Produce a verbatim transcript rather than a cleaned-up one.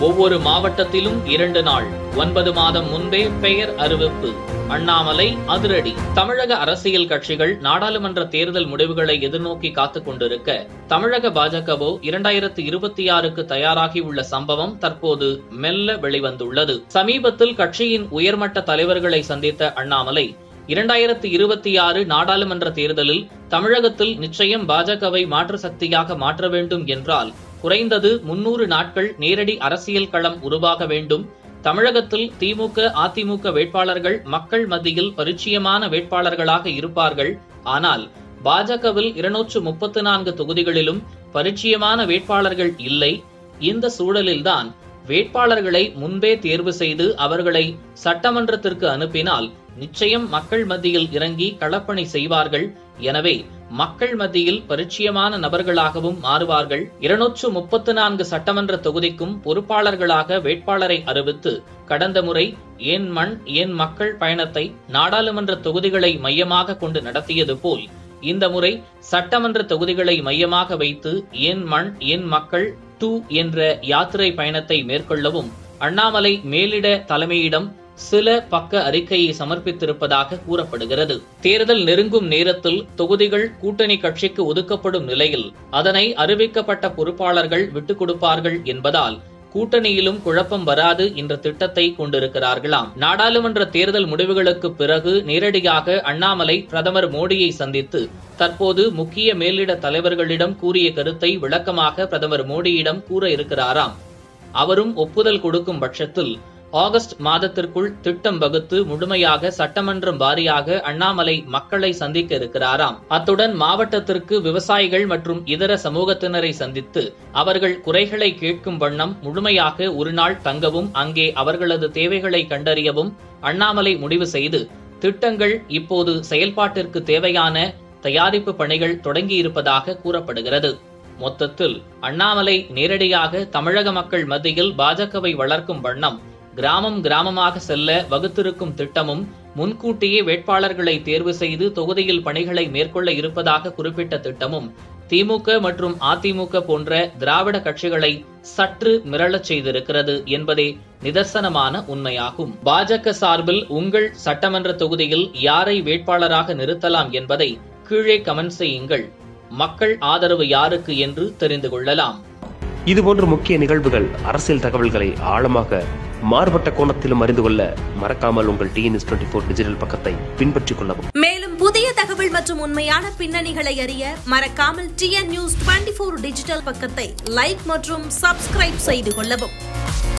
ஒவ்வொரு மாவட்டத்திலும் இரண்டு நாள், ஒன்பது மாதம் முன்பே பெயர் அறிவிப்பு. அண்ணாமலை அதிரடி. தமிழக அரசியல் கட்சிகள் நாடாளுமன்ற தேர்தல் முடிவுகளை எதிர்நோக்கி காத்துக் கொண்டிருக்க, தமிழக பாஜகவோ இரண்டாயிரத்து இருபத்தி ஆறுக்கு தயாராகியுள்ள சம்பவம் தற்போது மெல்ல வெளிவந்துள்ளது. சமீபத்தில் கட்சியின் உயர்மட்ட தலைவர்களை சந்தித்த அண்ணாமலை, இரண்டாயிரத்து இருபத்தி ஆறு நாடாளுமன்ற தேர்தலில் தமிழகத்தில் நிச்சயம் பாஜகவை மாற்று சக்தியாக மாற்ற வேண்டும் என்றால் குறைந்தது முன்னூறு நாட்கள் நேரடி அரசியல் களம் உருவாக வேண்டும். தமிழகத்தில் திமுக, அதிமுக வேட்பாளர்கள் மக்கள் மத்தியில் பரிச்சயமான வேட்பாளர்களாக இருப்பார்கள். ஆனால் பாஜகவில் இருநூற்று முப்பத்து நான்கு தொகுதிகளிலும் பரிச்சயமான வேட்பாளர்கள் இல்லை. இந்த சூழலில்தான் வேட்பாளர்களை முன்பே தேர்வு செய்து அவர்களை சட்டமன்றத்திற்கு அனுப்பினால் நிச்சயம் மக்கள் மத்தியில் இறங்கி களப்பணி செய்வார்கள். எனவே மக்கள் மத்தியில் பரிச்சயமான நபர்களாகவும் மாறுவார்கள். இருநூற்று முப்பத்து நான்கு சட்டமன்ற தொகுதிக்கும் பொறுப்பாளர்களாக வேட்பாளரை அறிவித்து கடந்த முறை ஏன் மண் ஏன் மக்கள் பயணத்தை நாடாளுமன்ற தொகுதிகளை மையமாக கொண்டு நடத்தியது போல் இந்த முறை சட்டமன்ற தொகுதிகளை மையமாக வைத்து ஏன் மண் ஏன் மக்கள் டூ என்ற யாத்திரை பயணத்தை மேற்கொள்ளவும் அண்ணாமலை மேலிட தலைமையிடம் சில பக்க அறிக்கையை சமர்ப்பித்திருப்பதாக கூறப்படுகிறது. தேர்தல் நெருங்கும் நேரத்தில் தொகுதிகள் கூட்டணி கட்சிக்கு ஒதுக்கப்படும் நிலையில் அதனை அறிவிக்கப்பட்ட பொறுப்பாளர்கள் விட்டுக் கொடுப்பார்கள் என்பதால் கூட்டணியிலும் குழப்பம் வராது என்ற திட்டத்தை கொண்டிருக்கிறார்களாம். நாடாளுமன்ற தேர்தல் முடிவுகளுக்கு பிறகு நேரடியாக அண்ணாமலை பிரதமர் மோடியை சந்தித்து தற்போது முக்கிய மேலிட தலைவர்களிடம் கூறிய கருத்தை விளக்கமாக பிரதமர் மோடியிடம் கூற இருக்கிறாராம். அவரும் ஒப்புதல் கொடுக்கும் பட்சத்தில் ஆகஸ்ட் மாதத்திற்குள் திட்டம் வகுத்து முழுமையாக சட்டமன்றம் வாரியாக அண்ணாமலை மக்களை சந்திக்க இருக்கிறாராம். அத்துடன் மாவட்டத்திற்கு விவசாயிகள் மற்றும் இதர சமூகத்தினரை சந்தித்து அவர்கள் குறைகளை கேட்கும் வண்ணம் முழுமையாக ஒரு நாள் தங்கவும் அங்கே அவர்களது தேவைகளை கண்டறியவும் அண்ணாமலை முடிவு செய்து திட்டங்கள் இப்போது செயல்பாட்டிற்கு தேவையான தயாரிப்பு பணிகள் தொடங்கியிருப்பதாக கூறப்படுகிறது. மொத்தத்தில் அண்ணாமலை நேரடியாக தமிழக மக்கள் மத்தியில் பாஜகவை வளர்க்கும் வண்ணம் கிராமம் கிராமமாக செல்ல வகுத்திருக்கும் திட்டமும் முன்கூட்டியே வேட்பாளர்களை தேர்வு செய்து தொகுதியில் பணிகளை மேற்கொள்ள இருப்பதாக குறிப்பிட்ட திட்டமும் திமுக மற்றும் அதிமுக போன்ற திராவிட கட்சிகளை சற்று மிரளச் செய்திருக்கிறது என்பதே நிதர்சனமான உண்மையாகும். பாஜக சார்பில் உங்கள் சட்டமன்ற தொகுதியில் யாரை வேட்பாளராக நிறுத்தலாம் என்பதை கீழே கமெண்ட் செய்யுங்கள். மக்கள் ஆதரவு யாருக்கு என்று தெரிந்து கொள்ளலாம். இதுபோன்ற முக்கிய நிகழ்வுகள், அரசியல் தகவல்களை ஆழமாக மாறுபட்ட கோணத்திலும் அறிந்து கொள்ள மறக்காமல் உங்கள் டிஎன்எஸ் இருபத்தி நான்கு டிஜிட்டல் பக்கத்தை பின்பற்றிக் கொள்ளவும். மேலும் புதிய தகவல் மற்றும் உண்மையான பின்னணிகளை அறிய மறக்காமல் டிஎன் நியூஸ் இருபத்தி நான்கு டிஜிட்டல் பக்கத்தை லைக் மற்றும் சப்ஸ்கிரைப் செய்து கொள்ளவும்.